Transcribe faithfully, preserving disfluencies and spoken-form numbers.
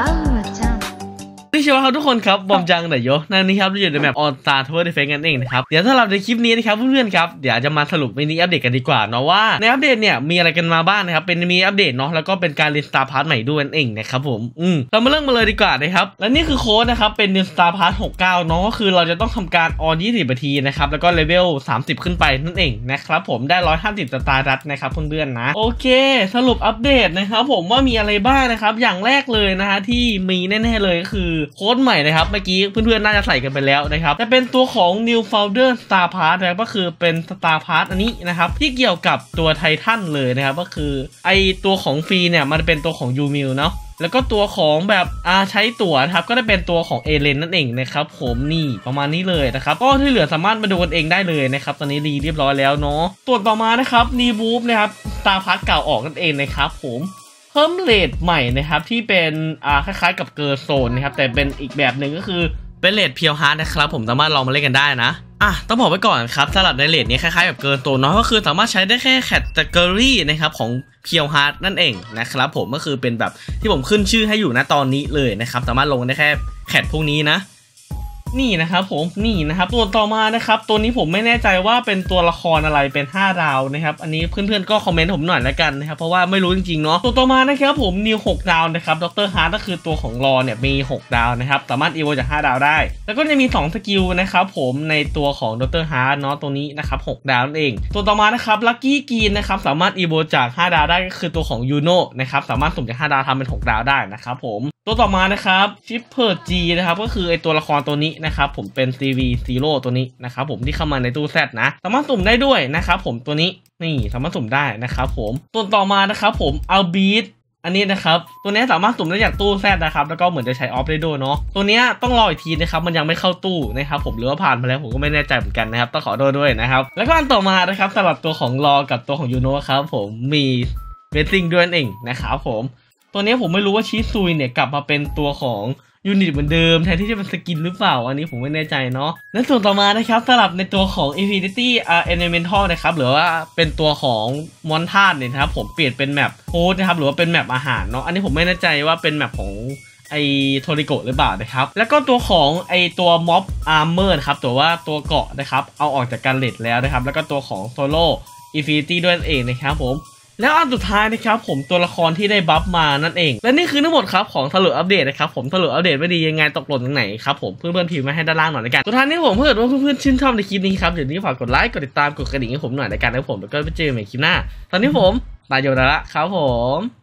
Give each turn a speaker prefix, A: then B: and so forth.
A: ちゃん
B: นี่ใช่ไหมครับทุกคนครับบอมจังไหนโยนั่นนี่ครับเราอยู่ในแมปออนตาทัวร์เดฟเฟนกันเองนะครับเดี๋ยวถ้าเราในคลิปนี้นะครับเพื่อนๆครับเดี๋ยวจะมาสรุปมินิอัปเดตกันดีกว่าเนาะว่าในอัปเดตเนี่ยมีอะไรกันมาบ้างนะครับเป็นมีอัปเดตเนาะแล้วก็เป็นการเรียนสตาร์พาร์ทใหม่ด้วยนั่นเองนะครับผมอืมเรามาเริ่มมาเลยดีกว่านะครับและนี่คือโค้ดนะครับเป็นเรียนสตาร์พาร์ทหกสิบเก้าเนาะก็คือเราจะต้องทำการออนยี่สิบนาทีนะครับแล้วก็เลเวลสามสิบขึ้นไปนั่นเองนะครับผมได้หนึ่งร้อยห้าสิบสตาร์ดัตนะครับเพื่อนๆนะโอเคสรุปอัปเดตนะครับผมว่ามีอะไรบ้างนะครับอย่างแรกเลยนะฮะที่มีแน่ๆเลยก็คือโค้ดใหม่นะครับเมื่อกี้เพื่อนๆน่าจะใส่กันไปแล้วนะครับจะเป็นตัวของ New Folder Star Pass นะครับก็คือเป็น Star Pass อันนี้นะครับที่เกี่ยวกับตัวไททันเลยนะครับก็คือไอตัวของฟรีเนี่ยมันเป็นตัวของ ยู มิล เนาะแล้วก็ตัวของแบบอาใช้ตั๋วนะครับก็ได้เป็นตัวของเอเลนนั่นเองนะครับผมนี่ประมาณนี้เลยนะครับก็ที่เหลือสามารถมาดูกันเองได้เลยนะครับตอนนี้รีเรียบร้อยแล้วเนาะตัวต่อมานะครับนีบูฟนะครับ Star Pass เก่าออกนั่นเองนะครับผมเพิ่มเรทใหม่นะครับที่เป็นอ่าคล้ายๆกับเกอร์โซนนะครับแต่เป็นอีกแบบหนึ่งก็คือเป็นเรทเพียวฮาร์ดนะครับผมสามารถลองมาเล่นกันได้นะอ่ะต้องบอกไว้ก่อนครับสำหรับในเรทนี้คล้ายๆกับเกอร์โซนเนาะก็คือสามารถใช้ได้แค่แคตตากรีนะครับของเพียวฮาร์ดนั่นเองนะครับผมก็คือเป็นแบบที่ผมขึ้นชื่อให้อยู่นะตอนนี้เลยนะครับสามารถลงได้แค่แคตพวกนี้นะนี่นะครับผมนี่นะครับตัวต่อมานะครับตัวนี้ผมไม่แน่ใจว่าเป็นตัวละครอะไรเป็นห้าดาวนะครับอันนี้เพื่อนๆก็คอมเมนต์ผมหน่อยแล้วกันนะครับเพราะว่าไม่รู้จริงๆเนาะตัวต่อมานะครับผมนิวหกดาวนะครับดรฮาร์ดก็คือตัวของรอเนี่ยมีหกดาวนะครับสามารถอีโวจากห้าดาวได้แล้วก็จะมีสองสกิลนะครับผมในตัวของดรฮาร์ดเนาะตัวนี้นะครับหกดาวนั่นเองตัวต่อมานะครับลัคกี้กรีนนะครับสามารถอีโวจากห้าดาวได้ก็คือตัวของยูโน่นะครับสามารถสุ่มจากห้าดาวทำเป็นหกดาวได้นะครับผมตัวต่อมานะครับชิปเปอร์จีนะครับก็คือไอตัวละครตัวนี้นะครับผมเป็น ซี วี Zero ตัวนี้นะครับผมที่เข้ามาในตู้แซดนะสามารถสุ่มได้ด้วยนะครับผมตัวนี้นี่สามารถสุ่มได้นะครับผมตัวต่อมานะครับผมเอาบีทอันนี้นะครับตัวนี้สามารถสุ่มได้จากตู้แซดนะครับแล้วก็เหมือนจะใช้ออฟได้ด้วยเนาะตัวนี้ต้องรออีกทีนะครับมันยังไม่เข้าตู้นะครับผมหรือว่าผ่านมาแล้วผมก็ไม่แน่ใจเหมือนกันนะครับต้องขอโทษด้วยนะครับแล้วก็อันต่อมานะครับสำหรับตัวของรอกับตัวของยูโน่ครับผมมีเวทซิ่งด้วยนั่นเองนะครับผมตัวนี้ผมไม่รู้ว่าชิซุยเนี่ยกลับมาเป็นตัวของยูนิตเหมือนเดิมแทนที่จะเป็นสกินหรือเปล่าอันนี้ผมไม่แน่ใจเนาะและส่วนต่อมานะครับสำหรับในตัวของ Infinity Elemental นะครับหรือว่าเป็นตัวของมอนทาดเนี่ยนะครับผมเปลี่ยนเป็นแมปโฮสนะครับหรือว่าเป็นแมปอาหารเนาะอันนี้ผมไม่แน่ใจว่าเป็นแมปของไอโทริโกะหรือเปล่านะครับแล้วก็ตัวของไอตัวม็อบอาร์เมอร์นะครับตัวว่าตัวเกาะนะครับเอาออกจากการเลดแล้วนะครับแล้วก็ตัวของโซโล่ Infinity ด้วยเองนะครับผมแล้วอันสุดท้ายนะครับผมตัวละครที่ได้บัฟมานั่นเองและนี่คือทั้งหมดครับของสรุปอัปเดตนะครับผมสรุปอัปเดตไม่ดียังไงตกหล่นตรงไหนครับผมเพื่อนๆพิมพ์มาให้ด้านล่างหน่อยละกันสุดท้ายนี้ผมเพื่อนว่าเพื่อนๆชื่นชอบในคลิปนี้ครับเดี๋ยวนี้ฝากกดไลค์กดติดตามกดกระดิ่งให้ผมหน่อยละกันแล้วผมแล้วก็ไปเจอกันใหม่คลิปหน้าตอนนี้ผมตายโยดาละครับผม